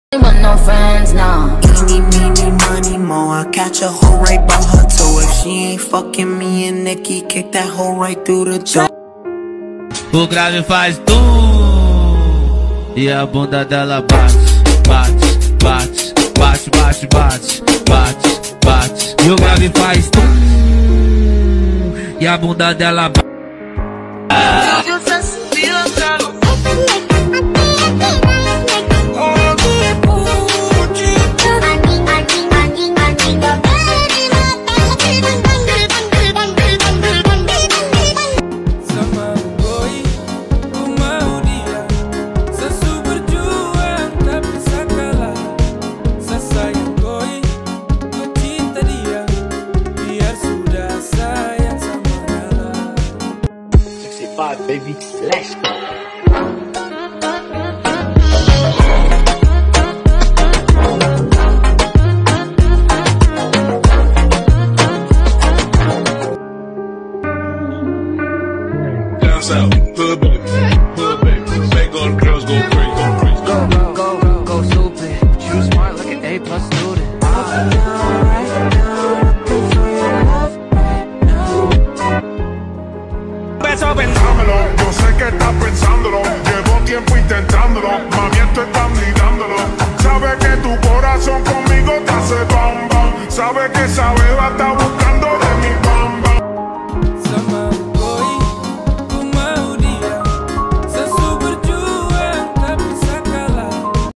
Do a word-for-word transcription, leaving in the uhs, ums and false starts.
But no friends now. Eeny, meeny, money, mo. I catch a hoe right by her toe. If she ain't fucking me and Nikki, kick that hoe right through the door. O grave faz tum e a bunda dela bate, bate, bate, bate, bate, bate, bate, bate. E o grave faz tum e a bunda dela bate. Baby, let's go. Down south, hood baby, hood baby. Make all the girls go crazy, go crazy. Go, go, go, go stupid. You smart like an A plus student. Up now, right now, looking for your love right now. Dámelo, yo sé que estás pensándolo. Llevo tiempo intentándolo. Mami, esto están mirándolo. Sabe que tu corazón conmigo te hace bam bam. Sabe que esa beba está